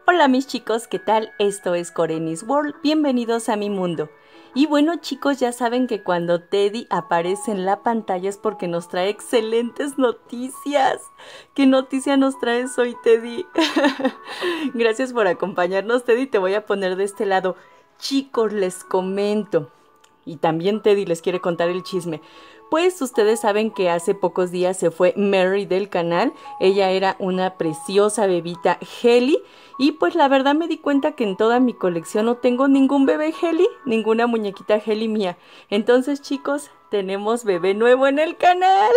Hola mis chicos, ¿qué tal? Esto es Corenis World, bienvenidos a mi mundo. Y bueno chicos, ya saben que cuando Teddy aparece en la pantalla es porque nos trae excelentes noticias. ¿Qué noticia nos traes hoy, Teddy? Gracias por acompañarnos, Teddy, te voy a poner de este lado. Chicos, les comento. Y también Teddy les quiere contar el chisme. Pues ustedes saben que hace pocos días se fue Mary del canal. Ella era una preciosa bebita Helly. Y pues la verdad me di cuenta que en toda mi colección no tengo ningún bebé Helly, ninguna muñequita Helly mía. Entonces chicos, tenemos bebé nuevo en el canal.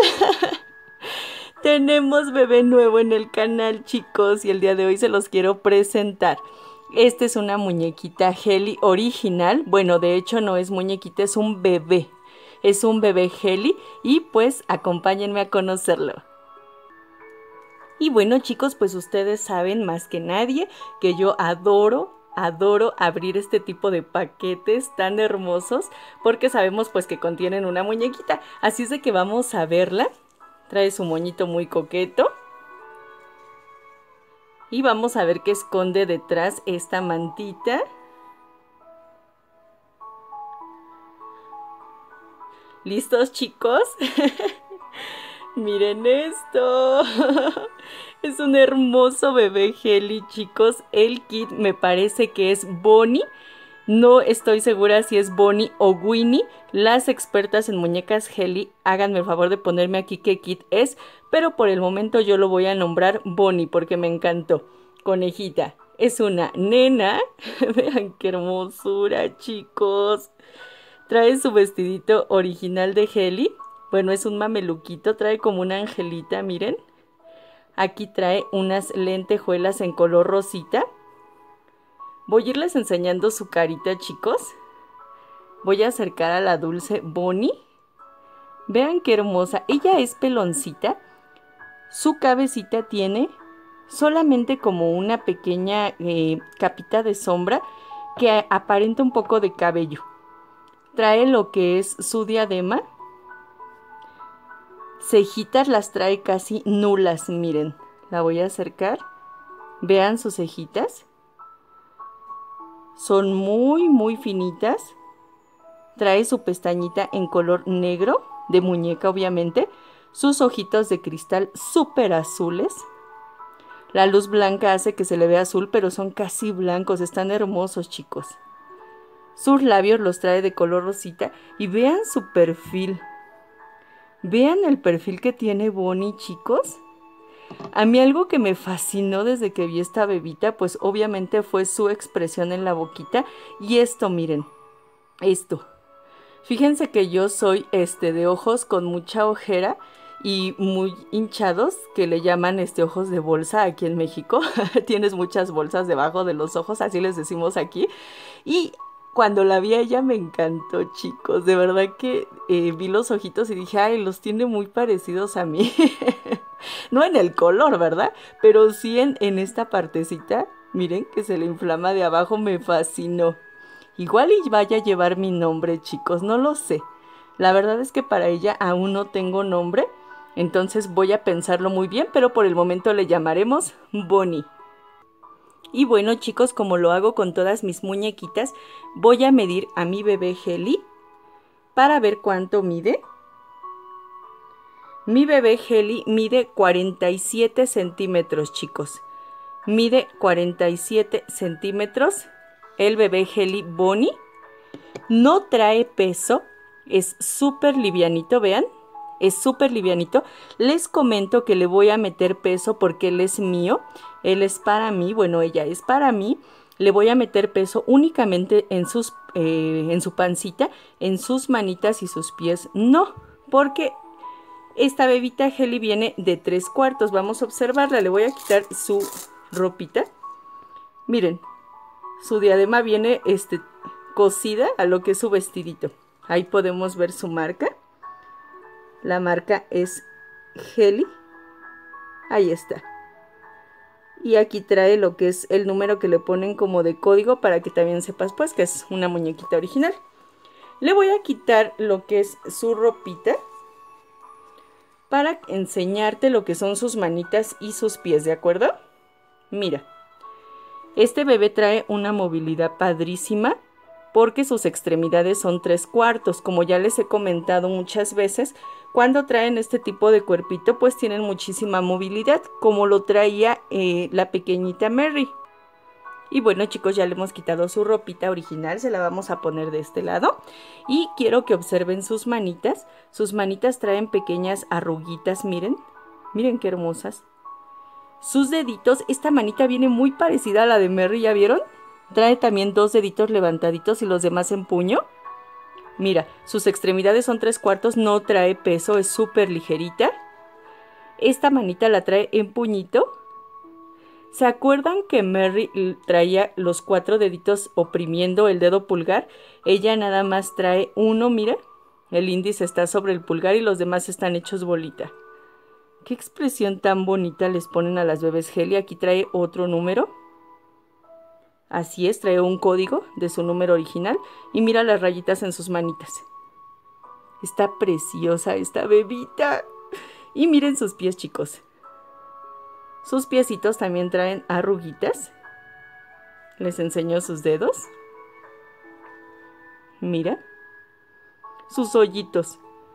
Tenemos bebé nuevo en el canal, chicos, y el día de hoy se los quiero presentar. Esta es una muñequita Helly original. Bueno, de hecho no es muñequita, es un bebé. Es un bebé Helly y pues acompáñenme a conocerlo. Y bueno chicos, pues ustedes saben más que nadie que yo adoro abrir este tipo de paquetes tan hermosos porque sabemos pues que contienen una muñequita. Así es de que vamos a verla. Trae su moñito muy coqueto. Y vamos a ver qué esconde detrás esta mantita. ¿Listos chicos? Miren esto. Es un hermoso bebé Helly, chicos. El kit me parece que es Bonnie. No estoy segura si es Bonnie o Winnie. Las expertas en muñecas Helly, háganme el favor de ponerme aquí qué kit es. Pero por el momento yo lo voy a nombrar Bonnie porque me encantó. Conejita. Es una nena. Vean qué hermosura, chicos. Trae su vestidito original de Helly. Bueno, es un mameluquito. Trae como una angelita, miren. Aquí trae unas lentejuelas en color rosita. Voy a irles enseñando su carita, chicos. Voy a acercar a la dulce Bonnie. Vean qué hermosa. Ella es peloncita. Su cabecita tiene solamente como una pequeña capita de sombra que aparenta un poco de cabello. Trae lo que es su diadema. Cejitas las trae casi nulas, miren. La voy a acercar. Vean sus cejitas. Son muy finitas. Trae su pestañita en color negro, de muñeca obviamente. Sus ojitos de cristal súper azules. La luz blanca hace que se le vea azul, pero son casi blancos. Están hermosos, chicos. Sus labios los trae de color rosita. Y vean su perfil. Vean el perfil que tiene Bonnie, chicos. A mí algo que me fascinó desde que vi esta bebita, pues obviamente fue su expresión en la boquita. Y esto, miren, esto. Fíjense que yo soy de ojos con mucha ojera y muy hinchados, que le llaman ojos de bolsa aquí en México. Tienes muchas bolsas debajo de los ojos, así les decimos aquí. Y cuando la vi a ella me encantó, chicos. De verdad que vi los ojitos y dije, ay, los tiene muy parecidos a mí. No en el color, ¿verdad? Pero sí en esta partecita. Miren que se le inflama de abajo, me fascinó. Igual y vaya a llevar mi nombre, chicos, no lo sé. La verdad es que para ella aún no tengo nombre. Entonces voy a pensarlo muy bien, pero por el momento le llamaremos Bonnie. Y bueno chicos, como lo hago con todas mis muñequitas, voy a medir a mi bebé Helly para ver cuánto mide. Mi bebé Helly mide 47 centímetros, chicos. Mide 47 centímetros. El bebé Helly Bonnie no trae peso. Es súper livianito, vean. Es súper livianito. Les comento que le voy a meter peso porque él es mío. Él es para mí. Bueno, ella es para mí. Le voy a meter peso únicamente en su pancita, en sus manitas y sus pies. No, porque esta bebita Helly viene de 3/4. Vamos a observarla. Le voy a quitar su ropita. Miren, su diadema viene cosida a lo que es su vestidito. Ahí podemos ver su marca. La marca es Helly. Ahí está. Y aquí trae lo que es el número que le ponen como de código para que también sepas pues que es una muñequita original. Le voy a quitar lo que es su ropita para enseñarte lo que son sus manitas y sus pies, ¿de acuerdo? Mira. Este bebé trae una movilidad padrísima porque sus extremidades son 3/4. Como ya les he comentado muchas veces, cuando traen este tipo de cuerpito, pues tienen muchísima movilidad, como lo traía la pequeñita Mary. Y bueno, chicos, ya le hemos quitado su ropita original, se la vamos a poner de este lado. Y quiero que observen sus manitas. Sus manitas traen pequeñas arruguitas, miren. Miren qué hermosas. Sus deditos, esta manita viene muy parecida a la de Mary, ¿ya vieron? Trae también 2 deditos levantaditos y los demás en puño. Mira, sus extremidades son 3/4, no trae peso, es súper ligerita. Esta manita la trae en puñito. ¿Se acuerdan que Mary traía los 4 deditos oprimiendo el dedo pulgar? Ella nada más trae uno, mira. El índice está sobre el pulgar y los demás están hechos bolita. Qué expresión tan bonita les ponen a las bebés Heli. Aquí trae otro número. Así es, trae un código de su número original. Y mira las rayitas en sus manitas. Está preciosa esta bebita. Y miren sus pies, chicos. Sus piecitos también traen arruguitas. Les enseño sus dedos. Mira. Sus hoyitos.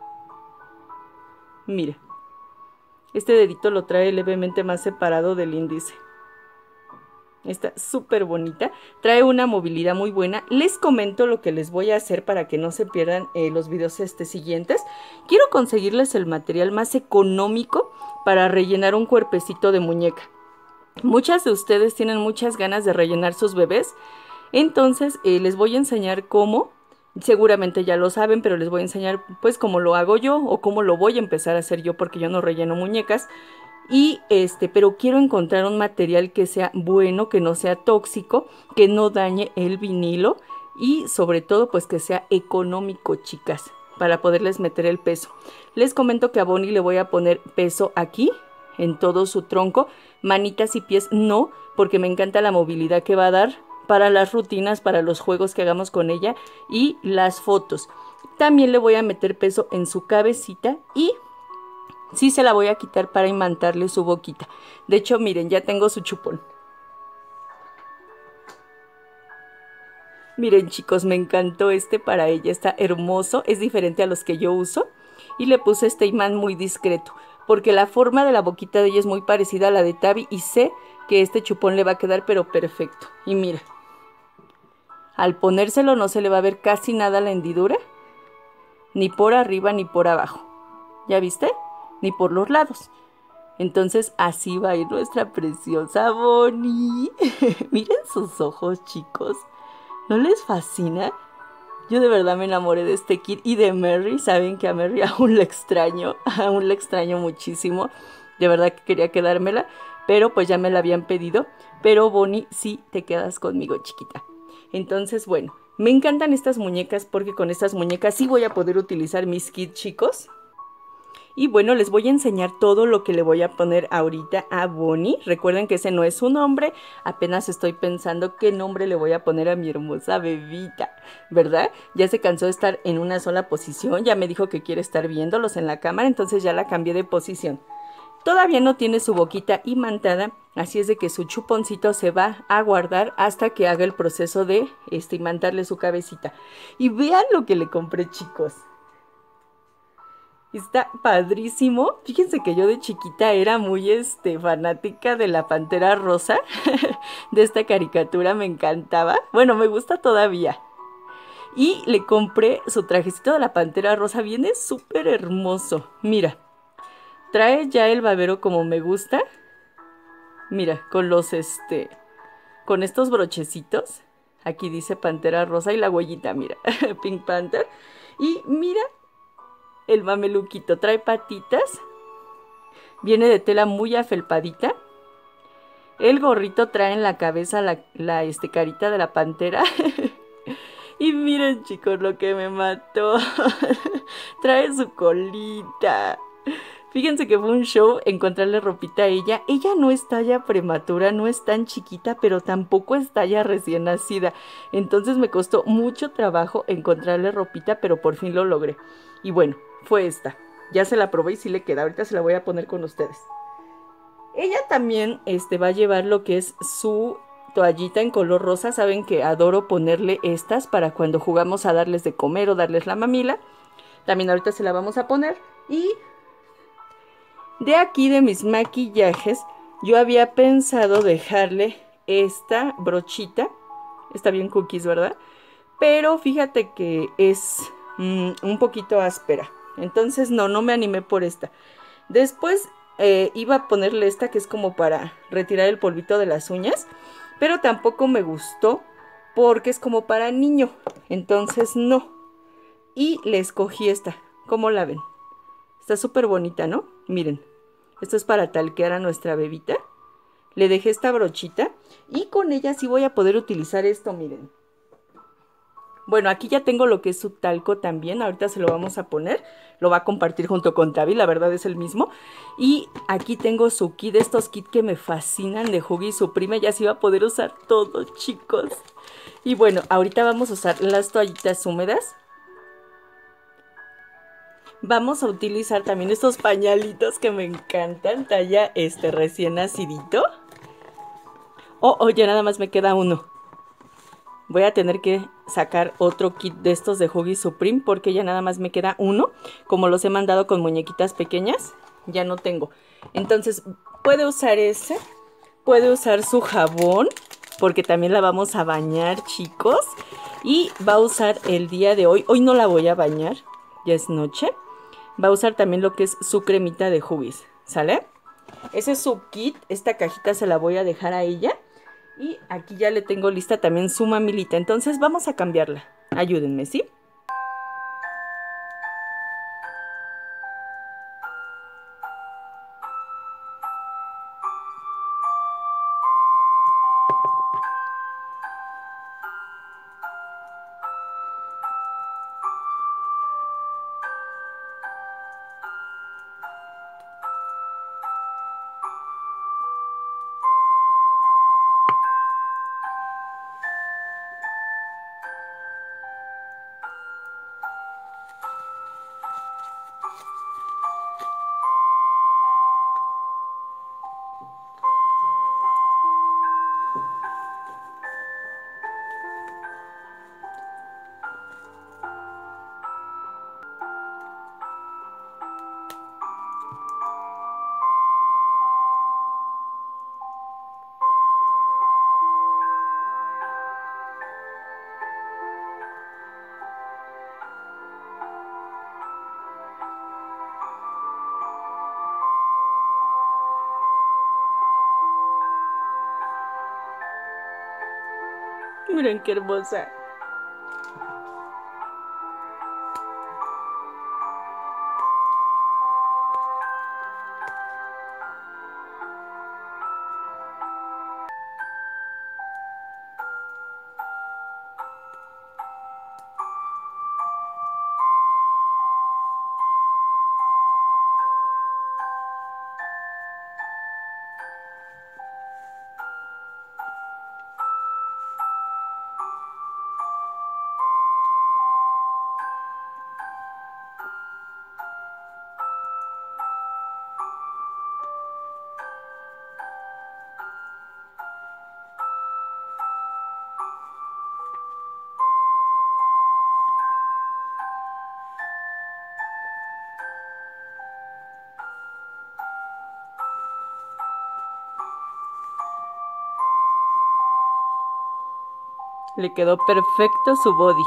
Mira. Este dedito lo trae levemente más separado del índice. Está súper bonita. Trae una movilidad muy buena. Les comento lo que les voy a hacer para que no se pierdan los videos siguientes. Quiero conseguirles el material más económico para rellenar un cuerpecito de muñeca. Muchas de ustedes tienen muchas ganas de rellenar sus bebés. Entonces les voy a enseñar cómo. Seguramente ya lo saben, pero les voy a enseñar pues cómo lo hago yo o cómo lo voy a empezar a hacer yo, porque yo no relleno muñecas. Y pero quiero encontrar un material que sea bueno, que no sea tóxico, que no dañe el vinilo y sobre todo pues que sea económico, chicas, para poderles meter el peso. Les comento que a Bonnie le voy a poner peso aquí, en todo su tronco, manitas y pies no, porque me encanta la movilidad que va a dar para las rutinas, para los juegos que hagamos con ella y las fotos. También le voy a meter peso en su cabecita y sí se la voy a quitar para imantarle su boquita. De hecho, miren, ya tengo su chupón. Miren, chicos, me encantó para ella. Está hermoso, es diferente a los que yo uso. Y le puse este imán muy discreto, porque la forma de la boquita de ella es muy parecida a la de Tabi y sé que este chupón le va a quedar pero perfecto. Y mira, al ponérselo no se le va a ver casi nada la hendidura, ni por arriba ni por abajo. ¿Ya viste? Ni por los lados. Entonces así va a ir nuestra preciosa Bonnie. Miren sus ojos, chicos. ¿No les fascina? Yo de verdad me enamoré de este kit y de Mary. Saben que a Mary aún la extraño muchísimo. De verdad que quería quedármela, pero pues ya me la habían pedido. Pero Bonnie, sí te quedas conmigo, chiquita. Entonces, bueno, me encantan estas muñecas porque con estas muñecas sí voy a poder utilizar mis kits, chicos. Y bueno, les voy a enseñar todo lo que le voy a poner ahorita a Bonnie. Recuerden que ese no es su nombre. Apenas estoy pensando qué nombre le voy a poner a mi hermosa bebita, ¿verdad? Ya se cansó de estar en una sola posición. Ya me dijo que quiere estar viéndolos en la cámara, entonces ya la cambié de posición. Todavía no tiene su boquita imantada, así es de que su chuponcito se va a guardar hasta que haga el proceso de imantarle su cabecita. Y vean lo que le compré, chicos. Está padrísimo. Fíjense que yo de chiquita era muy fanática de la Pantera Rosa. De esta caricatura me encantaba. Bueno, me gusta todavía. Y le compré su trajecito de la Pantera Rosa. Viene súper hermoso. Mira, trae ya el babero como me gusta. Mira, con los con estos brochecitos. Aquí dice Pantera Rosa y la huellita, mira, Pink Panther. Y mira el mameluquito, trae patitas, viene de tela muy afelpadita. El gorrito trae en la cabeza la carita de la pantera. Y miren, chicos, lo que me mató. Trae su colita. Fíjense que fue un show encontrarle ropita a ella. Ella no es talla prematura, no es tan chiquita, pero tampoco es talla recién nacida. Entonces me costó mucho trabajo encontrarle ropita, pero por fin lo logré. Y bueno, fue esta. Ya se la probé y sí le queda. Ahorita se la voy a poner con ustedes. Ella también va a llevar lo que es su toallita en color rosa. Saben que adoro ponerle estas para cuando jugamos a darles de comer o darles la mamila. También ahorita se la vamos a poner. Y de aquí de mis maquillajes, yo había pensado dejarle esta brochita. Está bien cookies, ¿verdad? Pero fíjate que es un poquito áspera. Entonces no me animé por esta. Después iba a ponerle esta que es como para retirar el polvito de las uñas. Pero tampoco me gustó porque es como para niño. Entonces no. Y le escogí esta. ¿Cómo la ven? Está súper bonita, ¿no? Miren. Esto es para talquear a nuestra bebita. Le dejé esta brochita. Y con ella sí voy a poder utilizar esto, miren. Bueno, aquí ya tengo lo que es su talco también. Ahorita se lo vamos a poner. Lo va a compartir junto con Tavi. La verdad es el mismo. Y aquí tengo su kit. Estos kits que me fascinan de Huggies Supreme. Ya se va a poder usar todo, chicos. Y bueno, ahorita vamos a usar las toallitas húmedas. Vamos a utilizar también estos pañalitos que me encantan. Talla recién nacidito. Oh, ya nada más me queda uno. Voy a tener que sacar otro kit de estos de Huggies Supreme porque ya nada más me queda uno. Como los he mandado con muñequitas pequeñas, ya no tengo. Entonces, puede usar ese. Puede usar su jabón porque también la vamos a bañar, chicos. Y va a usar el día de hoy. Hoy no la voy a bañar, ya es noche. Va a usar también lo que es su cremita de Huggies, ¿sale? Ese es su kit. Esta cajita se la voy a dejar a ella. Y aquí ya le tengo lista también su mamilita. Entonces vamos a cambiarla. Ayúdenme, ¿sí? Miren qué hermosa. Le quedó perfecto su body.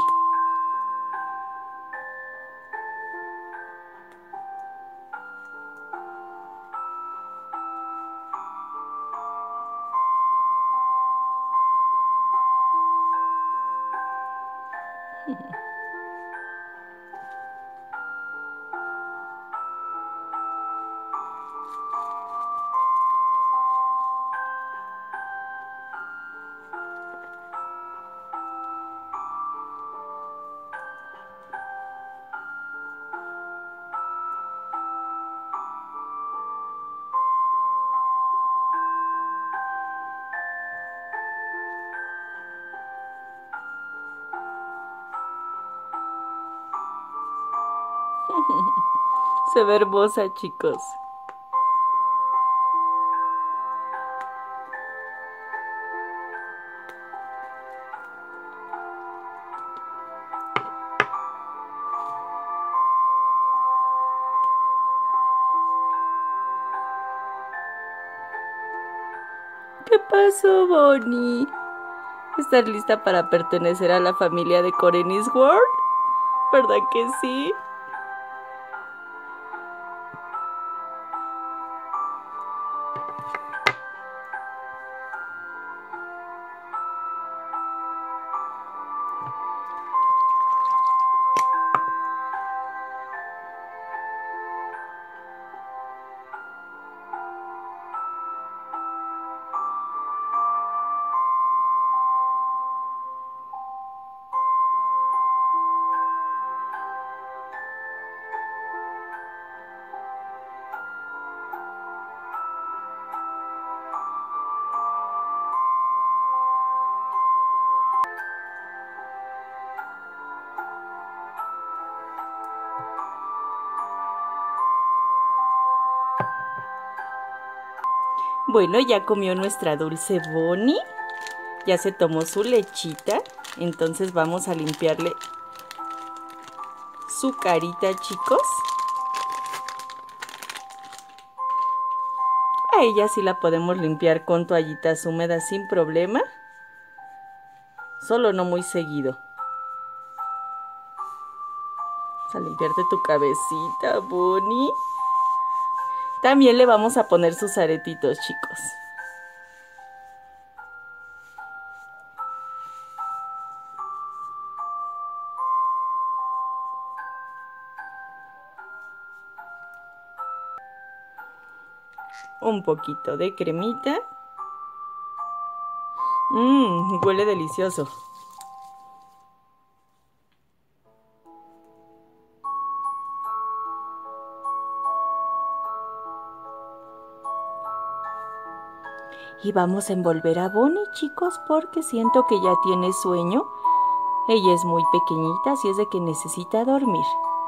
Se ve hermosa, chicos. ¿Qué pasó, Bonnie? ¿Estás lista para pertenecer a la familia de Corenis World? ¿Verdad que sí? Bueno, ya comió nuestra dulce Bonnie. Ya se tomó su lechita. Entonces vamos a limpiarle su carita, chicos. A ella sí la podemos limpiar con toallitas húmedas sin problema. Solo no muy seguido. Vamos a limpiarte tu cabecita, Bonnie. También le vamos a poner sus aretitos, chicos. Un poquito de cremita. Huele delicioso. Y vamos a envolver a Bonnie, chicos, porque siento que ya tiene sueño. Ella es muy pequeñita, así es de que necesita dormir.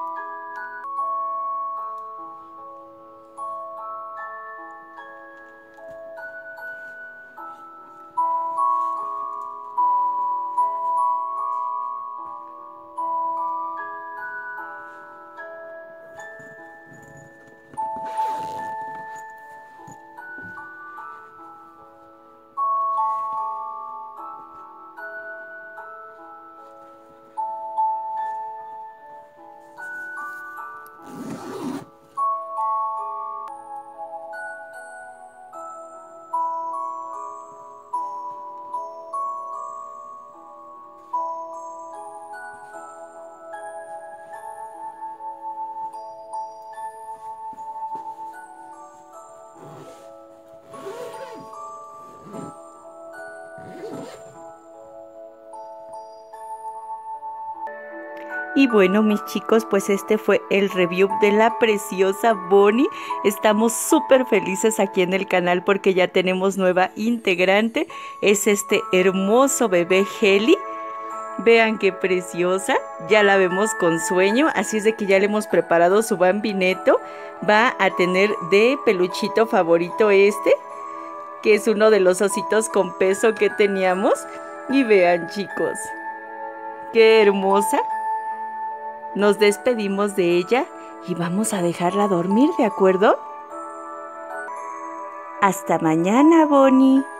Y bueno, mis chicos, pues este fue el review de la preciosa Bonnie. Estamos súper felices aquí en el canal porque ya tenemos nueva integrante. Es este hermoso bebé Heli. Vean qué preciosa. Ya la vemos con sueño, así es de que ya le hemos preparado su bambineto. Va a tener de peluchito favorito este, que es uno de los ositos con peso que teníamos. Y vean, chicos, qué hermosa. Nos despedimos de ella y vamos a dejarla dormir, ¿de acuerdo? Hasta mañana, Bonnie.